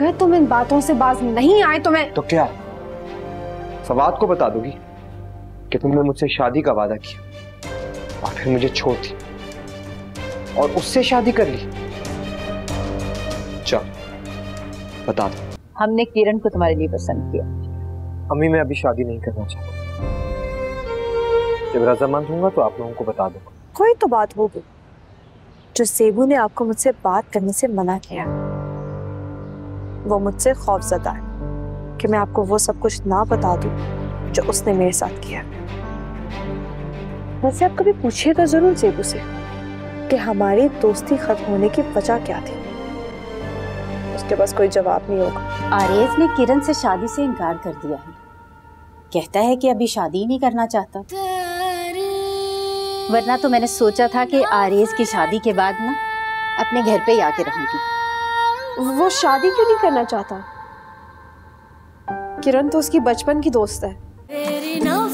अगर तुम इन बातों से बाज नहीं आए तो मैं... तो क्या फवाद को बता दोगी कि तुमने मुझसे शादी का वादा किया और फिर मुझे छोड़ दी और उससे शादी कर ली? चल बता दो। हमने किरण को तुम्हारे लिए पसंद किया। अम्मी मैं अभी शादी नहीं करना चाहता। जब रजामंद होऊंगा तो आप लोगों को बता दूंगा। कोई तो बात होगी जो सेबू ने आपको मुझसे बात करने से मना किया। वो मुझसे खौफजदा है कि मैं आपको वो सब कुछ ना बता दूं जो उसने मेरे साथ किया। वैसे आप कभी पूछिएगा जरूर सेबू से कि हमारी दोस्ती खत्म होने की वजह क्या थी। उसके पास कोई जवाब नहीं होगा। आरेज ने किरण से शादी से इनकार कर दिया है। कहता है कि अभी शादी ही नहीं करना चाहता। वरना तो मैंने सोचा था कि आरेज की शादी के बाद ना अपने घर पे ही आके रहूंगी। वो शादी क्यों नहीं करना चाहता? किरण तो उसकी बचपन की दोस्त है।